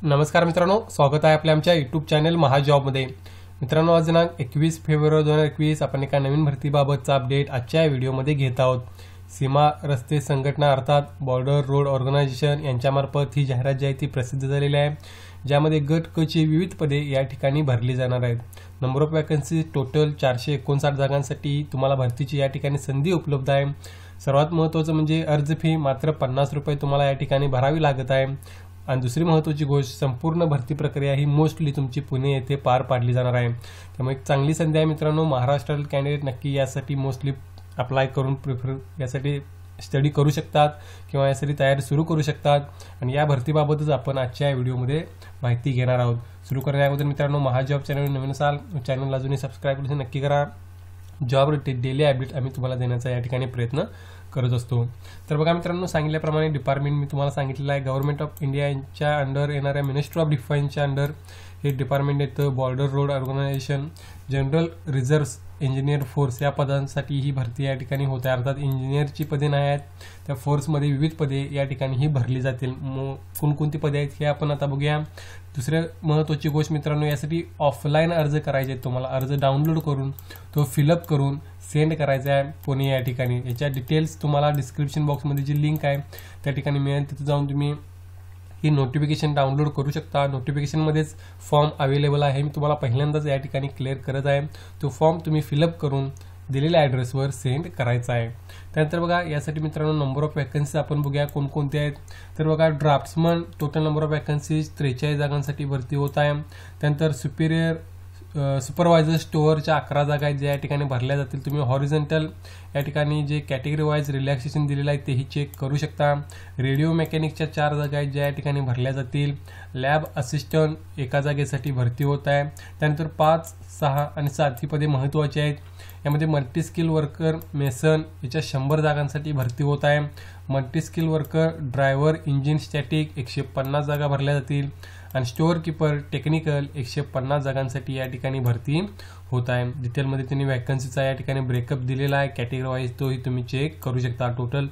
नमस्कार मित्रांनो, स्वागत आहे आपल्या आमच्या यूट्यूब चॅनल महाजॉबमध्ये। मित्रांनो, आज दिनांक 21 फेब्रुवारी 2021 आपण एका नवीन भरतीबाबतचा अपडेट आजच्या व्हिडिओमध्ये घेत आहोत। सीमा रस्ते संघटना अर्थात बॉर्डर रोड ऑर्गनायझेशन यांच्यामार्फत ही जाहिरात जी आहे ती प्रसिद्ध झालेली आहे, ज्यामध्ये गट क ची विविध पदे या ठिकाणी भरली जाणार आहेत। नंबर ऑफ वॅकन्सी टोटल 459 जागांसाठी तुम्हाला भरतीची या ठिकाणी संधी उपलब्ध आहे। सर्वात महत्त्वाचं म्हणजे अर्ज फी मात्र 50 रुपये तुम्हाला या ठिकाणी भरावी लागत आहे। आणि दुसरी महत्त्वाची गोष्ट, संपूर्ण भरती प्रक्रिया ही मोस्टली तुमची पुणे येथे पार पाडली जाणार आहे। त्यामुळे एक चांगली संधी आहे मित्रांनो। महाराष्ट्रातील कॅन्डिडेट नक्की यासाठी मोस्टली अप्लाय करून यासाठी स्टडी करू शकतात किंवा यासाठी तयारी सुरू करू शकतात। आणि या भरतीबाबतच आपण आजच्या व्हिडिओमध्ये माहिती घेणार आहोत। सुरू करण्या अगोदर मित्रांनो, महाजॉब चॅनल नवीन असाल चॅनलला अजूनही सबस्क्राईब करून नक्की करा। जॉब रिलेटेड डेली अपडेट आम्ही तुम्हाला देण्याचा या ठिकाणी प्रयत्न करत असतो। तर बघा मित्रांनो, सांगितल्याप्रमाणे डिपार्टमेंट मी तुम्हाला सांगितलेलं आहे, गव्हर्नमेंट ऑफ इंडिया यांच्या अंडर येणाऱ्या मिनिस्ट्री ऑफ डिफेन्सच्या अंडर हे डिपार्टमेंट येतं। Border road organisation general reserve engineer force या पदांसाठी ही भरती या ठिकाणी होते। अर्थात इंजिनियरची पदे नाही आहेत, त्या फोर्समध्ये विविध पदे या ठिकाणी ही भरली जातील। कोणकोणती पदे आहेत हे आपण आता बघूया। दुसऱ्या महत्त्वाची गोष्ट मित्रांनो, यासाठी ऑफलाईन अर्ज करायचे आहेत। तुम्हाला अर्ज डाउनलोड करून तो फिलअप करून सेंड करायचा आहे पुणे या ठिकाणी। याच्या डिटेल्स तुम्हाला डिस्क्रिप्शन बॉक्समध्ये जी लिंक आहे त्या ठिकाणी मिळेल, तिथे जाऊन तुम्ही ही नोटिफिकेशन डाउनलोड करू शकता। नोटिफिकेशनमध्येच फॉर्म अवेलेबल आहे, मी तुम्हाला पहिल्यांदाच या ठिकाणी क्लिअर करत आहे। तो फॉर्म तुम्ही फिलअप करून दिलेल्या ॲड्रेसवर सेंड करायचा आहे। त्यानंतर बघा, यासाठी मित्रांनो नंबर ऑफ वॅकन्सी आपण बघूया कोणकोणते आहेत। तर बघा, draftsman total number of vacancies 43 जागांसाठी भरती होत आहे। त्यानंतर सुपरवायझर स्टोअरच्या 11 जागा आहेत ज्या या ठिकाणी भरल्या जातील। तुम्ही हॉरिझॉन्टल या ठिकाणी जे कॅटेगरी वाईज रिलॅक्सेशन दिलेलं आहे तेही चेक करू शकता। रेडिओ मेकॅनिकच्या 4 जागा आहेत ज्या या ठिकाणी भरल्या जातील। लॅब असिस्टंट एका जागेसाठी भरती होत आहे। त्यानंतर 5, 6 आणि 7 ही पदे महत्त्वाची आहेत। यामध्ये मल्टी स्किल वर्कर मेसन याच्या 100 जागांसाठी भरती होत आहे। Multi skill worker driver engine static 150 जागा भरल्या जातील। आणि स्टोअर कीपर टेक्निकल 150 जागांसाठी या ठिकाणी भरती होत आहे। डिटेलमध्ये त्यांनी वॅकन्सीचा या ठिकाणी ब्रेकअप दिलेला आहे कॅटेगरी वाईज, तोही तुम्ही चेक करू शकता। टोटल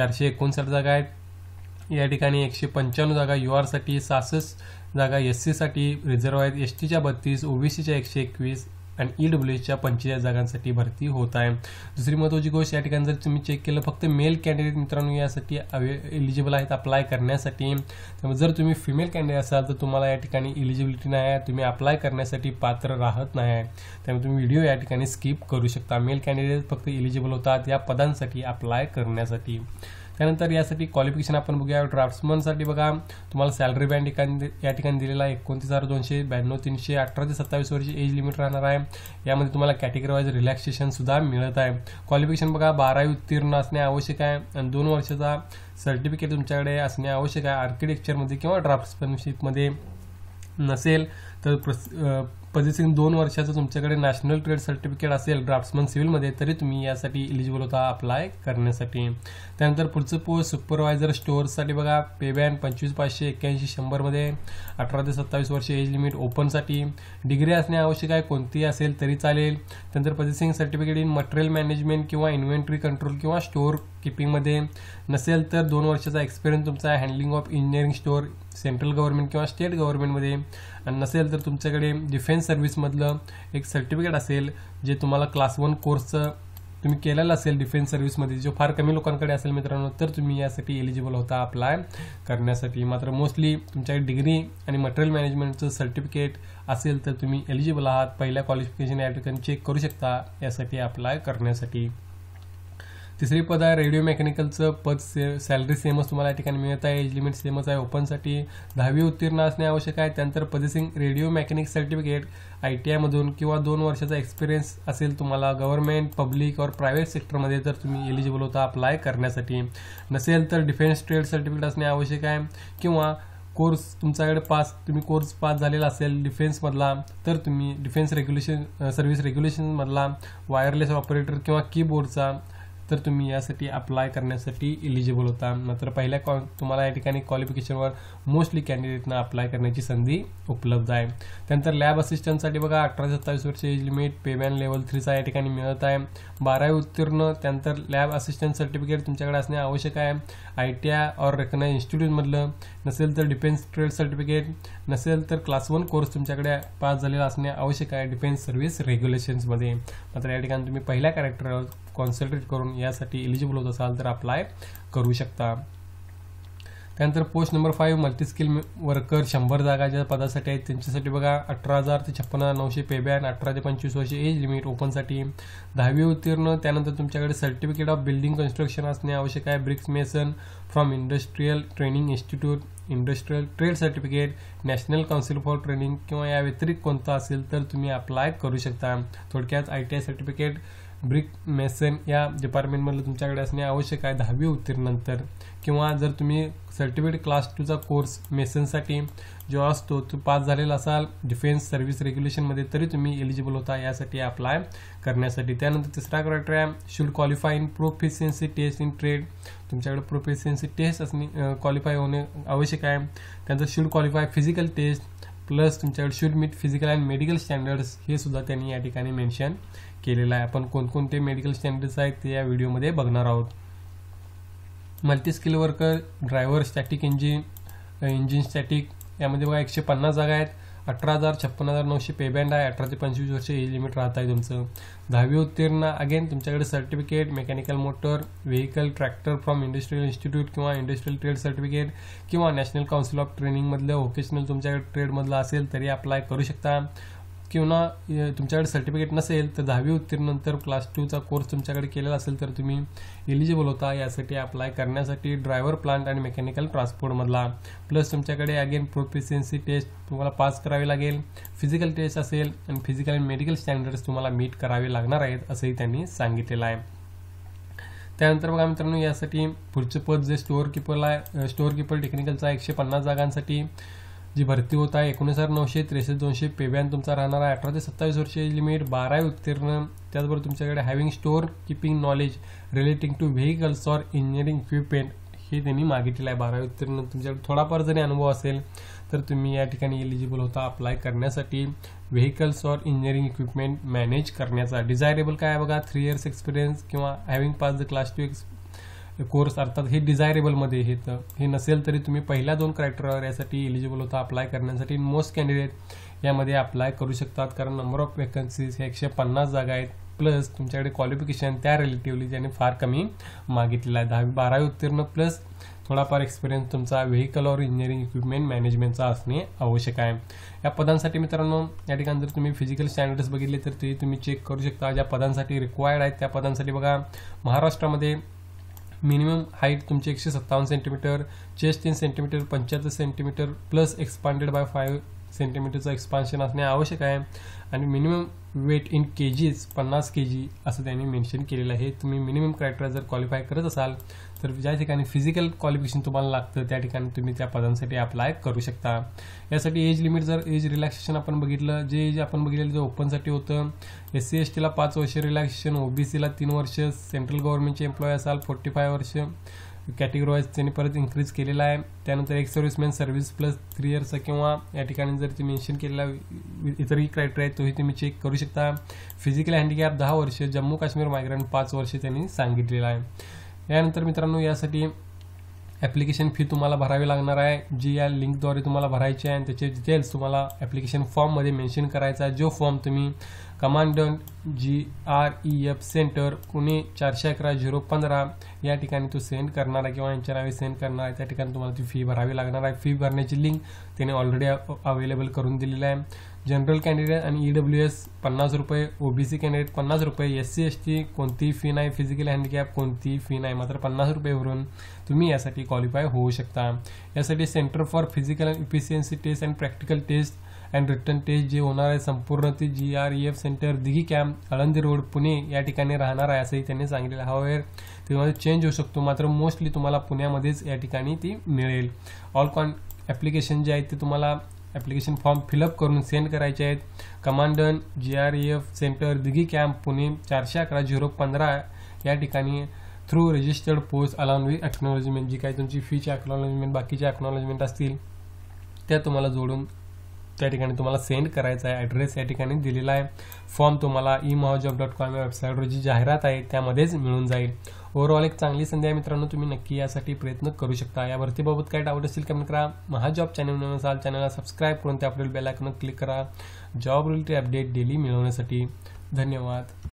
459 जागा आहेत। या ठिकाणी 195 जागा UR साठी, 66 जागा SC साठी रिझर्व्ह आहेत, STच्या 32, OBCच्या 121 आणि EWSच्या 45 जागांसाठी भरती होत आहे। दुसरी महत्त्वाची गोष्ट, या ठिकाणी जर तुम्ही चेक केलं फक्त मेल कॅन्डिडेट मित्रांनो यासाठी एलिजिबल आहेत अप्लाय करण्यासाठी। त्यामुळे जर तुम्ही फिमेल कॅन्डिडेट असाल तर तुम्हाला या ठिकाणी एलिजिबिलिटी नाही आहे, तुम्ही अप्लाय करण्यासाठी पात्र राहत नाही आहे। त्यामुळे तुम्ही व्हिडिओ या ठिकाणी स्किप करू शकता। मेल कॅन्डिडेट फक्त एलिजिबल होतात या पदांसाठी अप्लाय करण्यासाठी। त्यानंतर यासाठी क्वालिफिकेशन आपण बघूया। ड्राफ्ट्समनसाठी बघा, तुम्हाला सॅलरी बँड या ठिकाणी दिलेला आहे 29,292, 300, 18 ते 27 वर्ष एज लिमिट राहणार आहे। यामध्ये तुम्हाला कॅटेगरी वाईज रिलॅक्सेशन सुद्धा मिळत आहे। क्वालिफिकेशन बघा, 12वी उत्तीर्ण असणे आवश्यक आहे आणि 2 वर्षाचा सर्टिफिकेट तुमच्याकडे असणे आवश्यक आहे। आर्किटेक्चरमध्ये किंवा ड्राफ्ट्समॅनशिपमध्ये नसेल तर पॉझिशन 2 वर्षाचं तुमच्याकडे नॅशनल ट्रेड सर्टिफिकेट असेल ड्राफ्ट्समन सिव्हिलमध्ये तरी तुम्ही यासाठी एलिजिबल होता अप्लाय करण्यासाठी। त्यानंतर पुढचं पोस्ट सुपरवायझर स्टोअर्ससाठी बघा, पे बँड 25,500, 81, 100मध्ये, 18 ते 27 वर्ष एज लिमिट। ओपनसाठी डिग्री असणे आवश्यक आहे, कोणतीही असेल तरी चालेल। त्यानंतर position certificate in material management किंवा इन्व्हेंटरी कंट्रोल किंवा स्टोअर कीपिंगमध्ये नसेल तर 2 वर्षाचा एक्सपिरियन्स तुमचा handling of engineering store central government किंवा स्टेट गव्हर्नमेंटमध्ये, आणि नसेल तर तुमच्याकडे डिफेन्स सर्व्हिसमधलं एक सर्टिफिकेट असेल जे तुम्हाला क्लास 1 कोर्सचं तुम्ही केलेलं असेल डिफेन्स सर्व्हिसमध्ये, जो फार कमी लोकांकडे असेल मित्रांनो, तर तुम्ही यासाठी एलिजिबल होता अप्लाय करण्यासाठी। मात्र मोस्टली तुमच्याकडे डिग्री आणि मटेरियल मॅनेजमेंटचं सर्टिफिकेट असेल तर तुम्ही एलिजिबल आहात। पहिल्या क्वालिफिकेशन या ठिकाणी चेक करू शकता यासाठी अप्लाय करण्यासाठी। तिसरी पद आहे रेडिओ मेकॅनिकलचं पद, सॅलरी सेमच तुम्हाला या ठिकाणी मिळत आहे, एज लिमिट सेमच आहे। ओपनसाठी 10वी उत्तीर्ण असणे आवश्यक आहे। त्यानंतर position radio mechanic certificate ITI मधून किंवा 2 वर्षाचा एक्सपिरियन्स असेल तुम्हाला गव्हर्नमेंट, पब्लिक और प्रायव्हेट सेक्टरमध्ये तर तुम्ही एलिजिबल होता अप्लाय करण्यासाठी। नसेल तर डिफेन्स ट्रेड सर्टिफिकेट असणे आवश्यक आहे किंवा कोर्स तुमच्याकडे तुम्ही कोर्स पास झालेला असेल डिफेन्समधला तर तुम्ही डिफेन्स सर्व्हिस रेग्युलेशनमधला वायरलेस ऑपरेटर किंवा कीबोर्डचा तर तुम्ही यासाठी अप्लाय करण्यासाठी इलिजिबल होता. मात्र पहिल्या तुम्हाला या ठिकाणी क्वालिफिकेशनवर मोस्टली कॅन्डिडेटना अप्लाय करण्याची संधी उपलब्ध आहे. त्यानंतर लॅब असिस्टंटसाठी बघा 18 ते 27 वर्ष age limit, pay band level 3चा या ठिकाणी मिळत आहे. 12वी उत्तीर्ण, त्यानंतर लॅब असिस्टंट सर्टिफिकेट तुमच्याकडे असणे आवश्यक आहे. ITI और रेकग्नाइज इन्स्टिट्यूटमधलं, नसेल तर डिफेन्स ट्रेड सर्टिफिकेट, नसेल तर क्लास 1 कोर्स तुमच्याकडे पास झालेला असणे आवश्यक आहे डिफेन्स सर्व्हिस रेग्युलेशन्समध्ये. मात्र या ठिकाणी तुम्ही पहिल्या कॅरेक्टरवर कॉन्सन्ट्रेट करून यासाठी एलिजिबल होत असाल तर अप्लाय करू शकता. त्यानंतर post number 5 multi skill worker 100 जागा ज्या पदासाठी आहेत त्यांच्यासाठी बघा 18,000 ते 56,900 पे बँड, 18 ते 25 वर्ष एज लिमिट ओपनसाठी. 10वी उत्तीर्ण, त्यानंतर तुमच्याकडे सर्टिफिकेट ऑफ बिल्डिंग कन्स्ट्रक्शन असणे आवश्यक आहे. Bricks mason from industrial training institute, industrial trade certificate, national council for training किंवा या व्यतिरिक्त कोणता असेल तर तुम्ही अप्लाय करू शकता. थोडक्यात ITI सर्टिफिकेट ब्रिक मेसन या डिपार्टमेंटमधलं तुमच्याकडे असणे आवश्यक आहे 10वी उत्तीर्णनंतर. किंवा जर तुम्ही सर्टिफिकेट क्लास 2चा कोर्स मेसनसाठी जो असतो तो पास झालेला असाल डिफेन्स सर्व्हिस रेग्युलेशनमध्ये तरी तुम्ही एलिजिबल होता यासाठी अप्लाय करण्यासाठी. त्यानंतर तिसरा criteria should qualify in proficiency test in trade. तुमच्याकडे प्रोफिशियन्सी टेस्ट असणे क्वालिफाय होणे आवश्यक आहे. त्यानंतर should qualify physical test plus तुमच्याकडे should meet physical and medical standards हे सुद्धा त्यांनी या ठिकाणी मेन्शन केलेलं आहे. आपण कोणकोणते मेडिकल स्टँडर्ड्स आहेत ते या व्हिडिओमध्ये बघणार आहोत. Multi skill worker driver static engine static यामध्ये बघा 150 जागा आहेत. 18,000 56,900 पे बँड आहे. 18 ते 25 वर्ष एज लिमिट राहत आहे तुमचं. 10वी उत्तीर्ण, अगेन तुमच्याकडे certificate mechanical motor vehicle tractor from industrial institute किंवा इंडस्ट्रियल ट्रेड सर्टिफिकेट किंवा नॅशनल काउन्सिल ऑफ ट्रेनिंगमधलं व्होकेशनल तुमच्याकडे ट्रेडमधलं असेल तरी अप्लाय करू शकता. किंवा तुमच्याकडे सर्टिफिकेट नसेल तर 10वी उत्तीर्णनंतर क्लास 2चा कोर्स तुमच्याकडे केलेला असेल तर तुम्ही एलिजिबल होता यासाठी अप्लाय करण्यासाठी. ड्रायव्हर प्लांट आणि मेकॅनिकल ट्रान्सपोर्टमधला प्लस तुमच्याकडे अगेन प्रोफिशियन्सी टेस्ट तुम्हाला पास करावी लागेल. फिजिकल टेस्ट असेल आणि फिजिकल आणि मेडिकल स्टँडर्ड्स तुम्हाला मीट करावे लागणार आहेत असंही त्यांनी सांगितलेलं आहे. त्यानंतर बघा मित्रांनो यासाठी पुढचं पद जे स्टोअर किपर टेक्निकलचा 150 जागांसाठी जी भरती होत आहे 19,900 63,200 पे बँड तुमचा राहणार आहे. 18 ते 27 वर्ष एज लिमिट, 12वी उत्तीर्ण. त्याचबरोबर तुमच्याकडे having store keeping knowledge relating to vehicles or engineering equipment हे त्यांनी मागितलेलं आहे. 12वी उत्तीर्ण तुमच्याकडे थोडाफार जरी अनुभव असेल तर तुम्ही या ठिकाणी एलिजिबल होता अप्लाय करण्यासाठी. Vehicles or engineering equipment manage करण्याचा. डिझायरेबल काय आहे बघा 3 इयर्स एक्सपिरियन्स किंवा having pass the class 2 course अर्थात हे डिझायरेबलमध्ये हे तर हे नसेल तरी तुम्ही पहिल्या 2 क्रायटेरियावर यासाठी एलिजिबल होता अप्लाय करण्यासाठी. मोस्ट कॅन्डिडेट यामध्ये अप्लाय करू शकतात कारण नंबर ऑफ वेकन्सीज हे 150 जागा आहेत प्लस तुमच्याकडे क्वालिफिकेशन त्या रिलेटिव्हली ज्याने फार कमी मागितलेलं आहे. 12वी उत्तीर्ण प्लस थोडाफार एक्सपिरियन्स तुमचा व्हेकल और इंजिनिअरिंग इक्विपमेंट मॅनेजमेंटचा असणे आवश्यक आहे. या पदांसाठी मित्रांनो या ठिकाणी जर तुम्ही फिजिकल स्टँडर्ड्स बघितले तर ते तुम्ही चेक करू शकता. ज्या पदांसाठी रिक्वायर्ड आहेत त्या पदांसाठी बघा महाराष्ट्रामध्ये मिनिमम हाईट तुमची 157 centimetre, chest 3 centimetre 75 centimetre plus expanded by 5 सेंटीमीटरचं एक्सपान्शन असणे आवश्यक आहे. आणि minimum weight in kgs 50 kg असं त्यांनी मेन्शन केलेलं आहे. तुम्ही मिनिमम क्रायटेरिया जर क्वालिफाय करत असाल तर ज्या ठिकाणी फिजिकल क्वालिफिकेशन तुम्हाला लागतं त्या ठिकाणी तुम्ही त्या पदांसाठी अप्लाय करू शकता. यासाठी एज लिमिट जर एज रिलॅक्सेशन आपण बघितलं जे आपण बघितलेलं जे ओपनसाठी होतं SC STला 5 वर्ष रिलॅक्सेशन, OBCला 3 वर्ष, सेंट्रल गव्हर्नमेंटचे एम्प्लॉय असाल 45 वर्ष कॅटेगरी वाईज त्यांनी परत इन्क्रीज केलेला आहे. त्यानंतर एक सर्व्हिसमॅन सर्व्हिस प्लस 3 इयर्स किंवा या ठिकाणी जर तुम्ही मेन्शन केलेला इतरही क्रायटेरिया तोही तुम्ही चेक करू शकता. फिजिकल हँडिकॅप 10 वर्ष, जम्मू काश्मीर मायग्रंट 5 वर्ष त्यांनी सांगितलेलं आहे. यानंतर मित्रांनो यासाठी ॲप्लिकेशन फी तुम्हाला भरावी लागणार आहे जी या लिंकद्वारे तुम्हाला भरायची आहे आणि त्याचे डिटेल्स तुम्हाला ॲप्लिकेशन फॉर्ममध्ये मेन्शन करायचा आहे. जो फॉर्म तुम्ही कमांडंट GREF सेंटर पुणे 411-015 या ठिकाणी तो सेंड करणार आहे किंवा यांच्या नावे सेंड करणार आहे त्या ठिकाणी तुम्हाला ती फी भरावी लागणार आहे. फी भरण्याची लिंक त्याने ऑलरेडी अवेलेबल करून दिलेली आहे. जनरल कॅन्डिडेट आणि EWS 50 रुपये, OBC कॅन्डिडेट 50 रुपये, SC ST कोणतीही फी नाही, फिजिकल हँडिकॅप कोणतीही फी नाही, मात्र 50 रुपये भरून तुम्ही यासाठी क्वालिफाय होऊ शकता. यासाठी centre for physical efficiency test and practical test and written test जे होणार आहे संपूर्ण ती GREF centre Dighi camp Alandi road Pune या ठिकाणी राहणार आहे असंही त्यांनी सांगितलेलं. हवेवर त्यामध्ये चेंज होऊ शकतो मात्र मोस्टली तुम्हाला पुण्यामध्येच या ठिकाणी ती मिळेल. ऑल ॲप्लिकेशन जे आहेत ते तुम्हाला ॲप्लिकेशन फॉर्म फिलअप करून सेंड करायचे आहेत. Commandant GREF centre Dighi camp Pune 411-015 या ठिकाणी through registered post along with acknowledgement, जी काही तुमची फीची एक्नॉलेजमेंट बाकीचे एक्नॉलेजमेंट असतील त्या तुम्हाला जोडून त्या ठिकाणी तुम्हाला सेंड करायचा आहे. ॲड्रेस या ठिकाणी दिलेला आहे. फॉर्म तुम्हाला imahajobcom या वेबसाईटवर जी जाहिरात आहे त्यामध्येच मिळून जाईल. ओव्हरऑल एक चांगली संधी आहे मित्रांनो, तुम्ही नक्की यासाठी प्रयत्न करू शकता. या भरतीबाबत काही डाऊट असतील कमेंट करा. महाजॉब चॅनल असाल चॅनलला सबस्क्राईब करून त्यापुढील बेल आयकॉनवर क्लिक करा जॉब रिलेटेड अपडेट डेली मिळवण्यासाठी. धन्यवाद.